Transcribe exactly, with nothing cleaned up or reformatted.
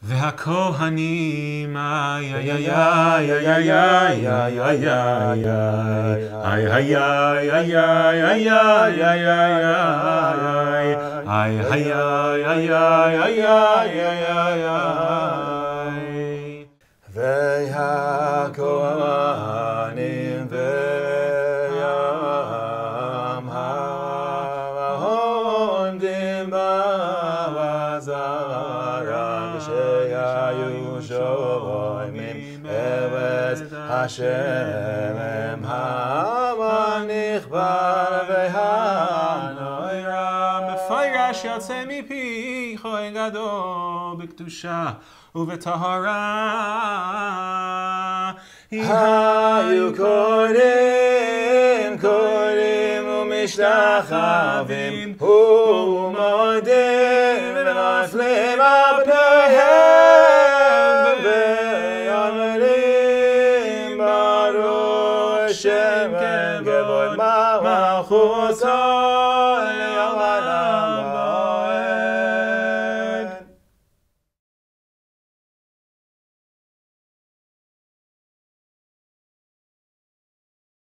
והכהנים, איי איי איי איי איי איי איי איי איי איי איי איי איי והכהנים והעם העומדים בעזרה שהיו שומעים ארץ השם הם העם הנכבר והנורא מפרש יוצא מפי כהן גדול בקדושה ובטהרה היו קוראים קוראים ומשתחווים ומודים ונופלים על פניהם ואומרים ברוך שם גבוה מלכותו